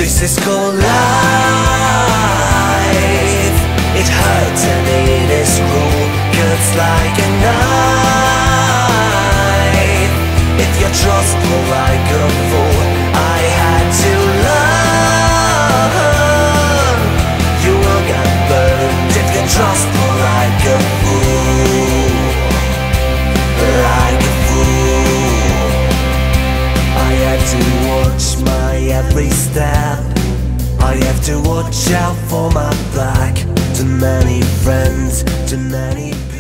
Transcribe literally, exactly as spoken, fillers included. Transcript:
This is called life. It hurts and it is cruel, cuts like a knife. If you trust me like a fool, I had to learn. You will get burned if you trust me like a fool. Like a fool. I had to watch my every step. I have to watch out for my back. Too many friends, too many people.